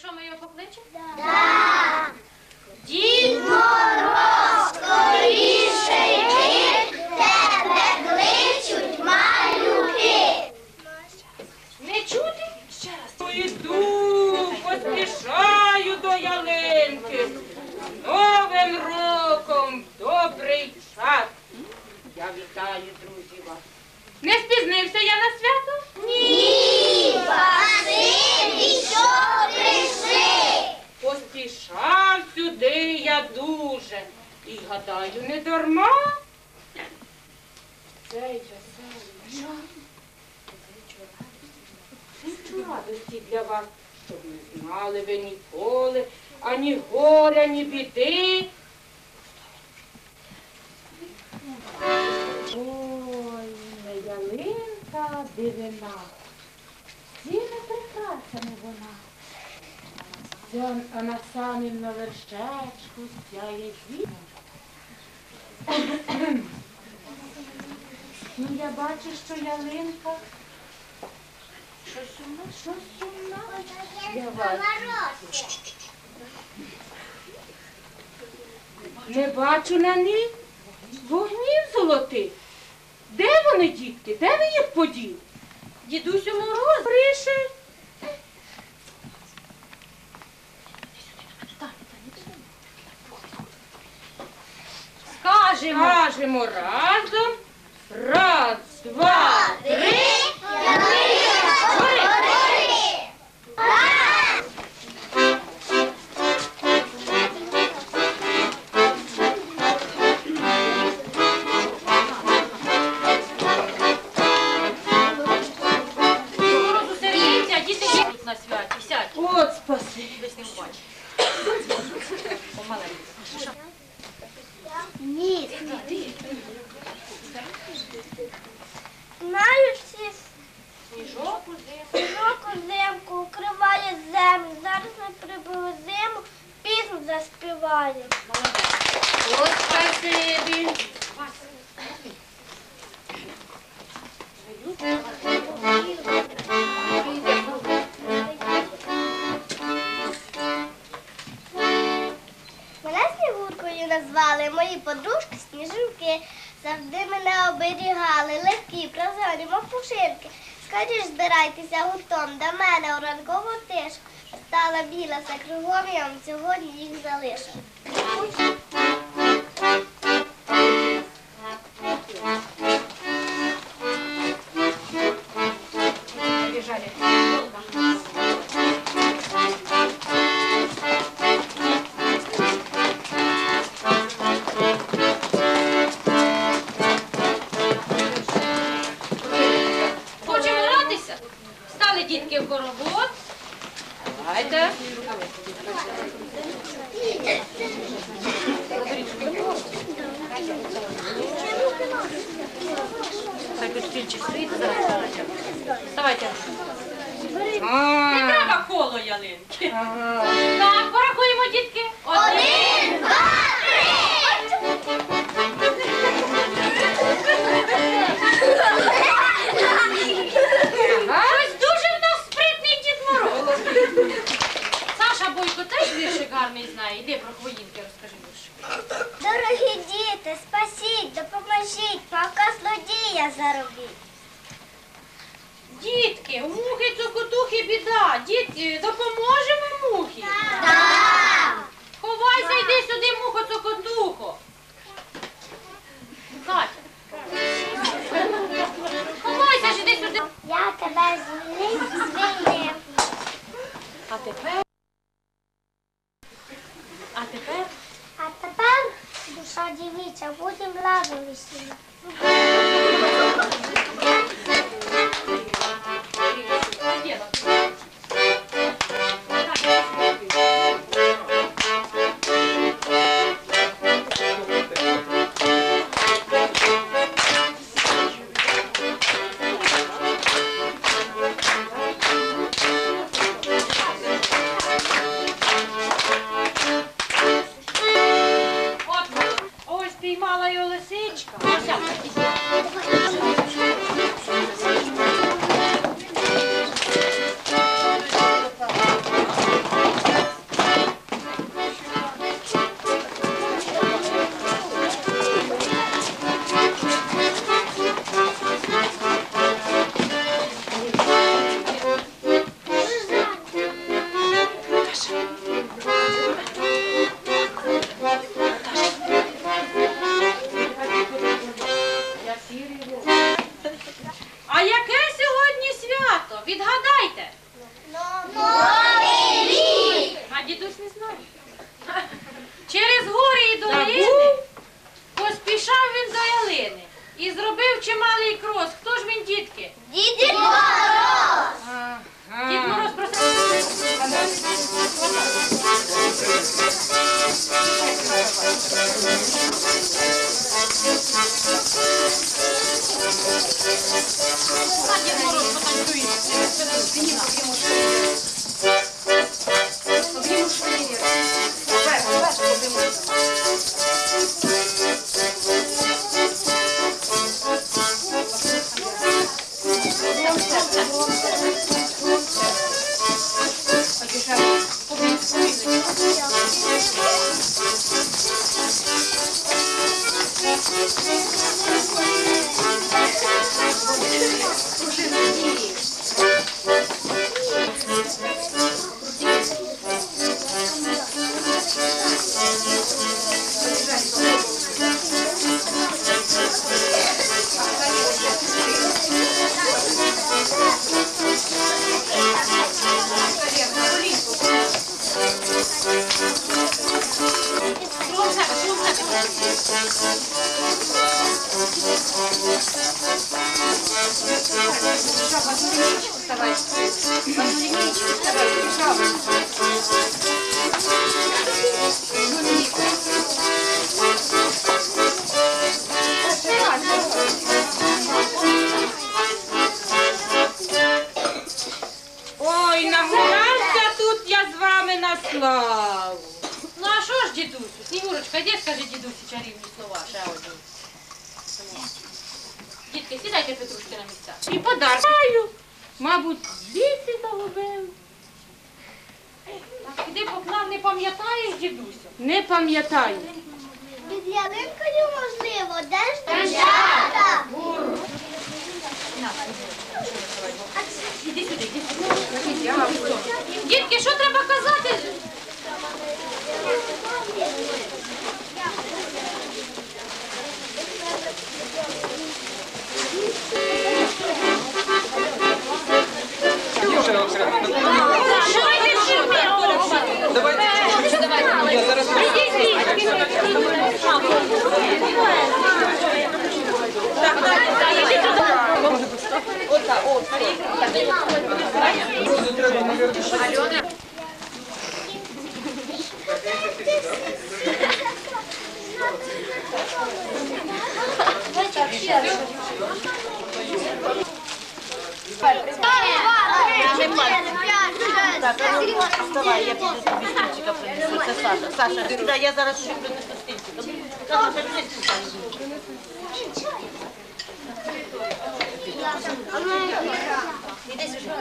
що ми його покличемо? Да. Дід Мороз, скоріше йди, тебе кличуть малюки. не чути? Ще раз. Іду, поспішаю до ялинки. Новим роком добрий час. Я вітаю, друзі, вас. Не спізнився я на свято? Ні, спасибі, що прийшли. Поспішав сюди я дуже. І, гадаю, не дарма. Цей веселий час. Хочу радості для вас, щоб не знали ви ніколи ані горя, ні біди. Ой, не ялинка дивина, ціле прикрасами вона. А на самім на вершечку сяє зірка. Ну, я бачу, що ялинка щось сумна. Я бачу. Не бачу на ній вогнів золотих. Де вони, дітки? Де ви їх поділи? Дідусю Мороз прийшов. Скажемо разом. Раз, два, три. Ялинка гори. Морозу сердиться, а діти їдуть на святі. Сядь. От спаси. Десь не побачиш. Помаленьку. Ні. Знаєш, Сніжок сніжок узимку укриває землю. Зараз ми прибули зиму, пісню заспіваємо. От спасибі. Мене Снігуркою назвали, мої подружки Сніжинки. Завжди мене оберігали, легкі, прозорі, мов пушинки. Скоріш збирайтеся гуртом до мене у ранкову тишу. Стала біла все кругом, я вам сьогодні їх залишу. Хочемо гратися? Стали дітки в хоровод. Давайте. Хай тут стільчик стоїть, зараз. Вставайте. Не треба коло ялинки. Так, порахуємо, дітки. 1, 2, 3! Ось дуже в нас спритний Дід Мороз. Саша Бойко теж віршик гарний знає. Іди про хвоїнки розкажи віршик. Дорогі діти, спасіть, допоможіть, пока злодія заробіть. Дітки, у мухи цокотухи біда. Дітки, допоможемо мухі? Так! Ховайся, йди сюди, мухо цокотухо. Катя. Ховайся ж, іди сюди. Я тебе звільнив. А тепер? А тепер, душа дівіча, будемо разом весілля. Ось піймала його лисичка. чи малий крос? Хто ж він, дітки? Дід Мороз! Дід Мороз просив. Дід Мороз потанцює. Обніму швидше. Ой, нагулявся тут я з вами на славу. Ну а що ж, дідусю? Снігурочка, де скажи дідусю чарівні слова, ще один. Дітки, сідайте Петрушки на місця. І подарки. Мабуть, звідси загубив. А куди поклав, не пам'ятаєш, дідусю? Не пам'ятаю. Під ялинкою, можливо, де ж дівчата? Іди сюди, іди сюди. Дітки, що треба казати? Давай, я піду тобі стільчика принесу. Це Саша. Саша, да, я зараз тобі принесу стільчика. Саша, іди сюди.